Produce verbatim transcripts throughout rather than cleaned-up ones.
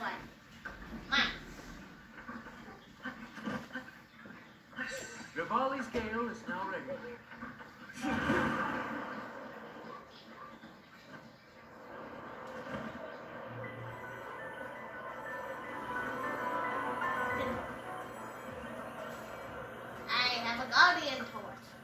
fine. Mine. Rivali's gale is now ready. I have a Guardian torch.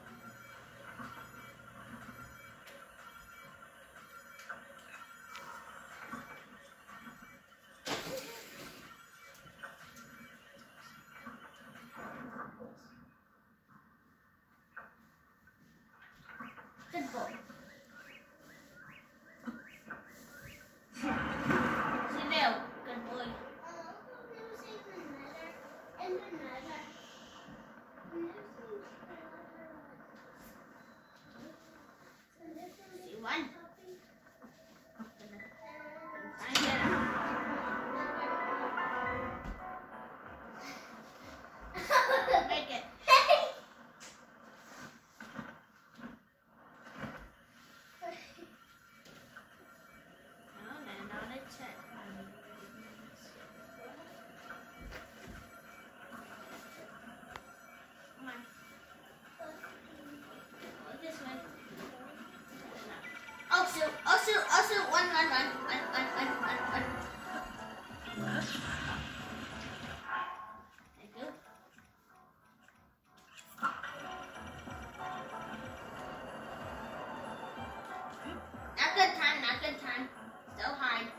Good boy. Chanel, good boy. She won. Find it out. Make it. Now land on its head. Come on. Go this way. Oh shoot! Oh shoot! Oh shoot! One, one, one, one, one, one, one, one. Thank you. Not good time. Not good time. Still hide.